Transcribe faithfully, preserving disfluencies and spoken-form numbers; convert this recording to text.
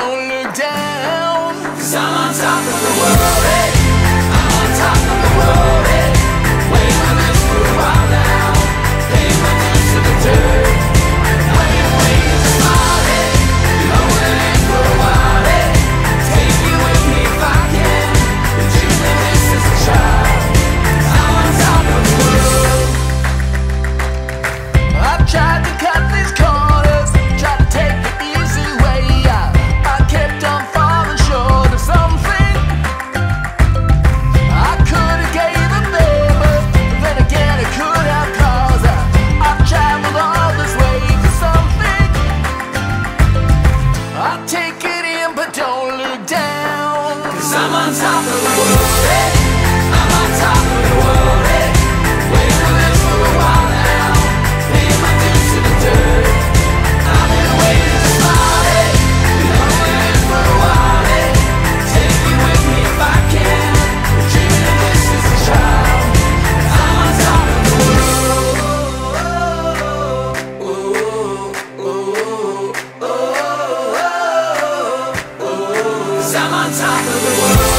don't look down. 'Cause I'm on top of the world, hey. I'm on top of the world, hey. Waiting on this for a while now. Paying my dues to the dirt. I've been waiting to smile, hey. Been holding it for a while, hey. Take you with me if I can. Been dreaming this as a child. I'm on top of the world. I've tried to cut these corners, tried to take the easy way out. I kept on falling short of something. I could have gave it there, but then again it could have caused I, I've traveled all this way for something. I take it in but don't look down. 'Cause I'm on top of the world, hey. I'm on top of the world, hey. Waiting for this for a while now. Paying my dues to the dirt. I've been waiting to smile, hey. Been holding it for a while, hey. Take you with me if I can. Been dreaming of this as a child. I'm on top of the world. 'Cause I'm on top of the world.